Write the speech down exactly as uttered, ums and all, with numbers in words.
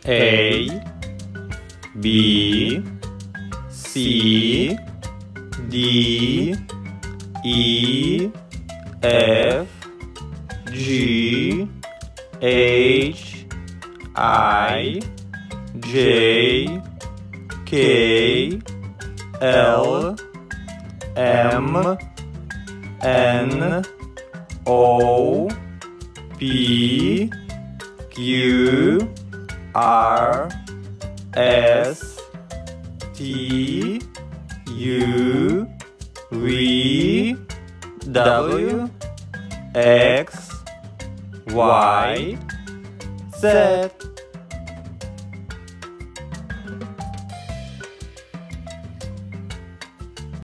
A B C D E F G H I J K L M N O P Q R S T U V W X Y Z.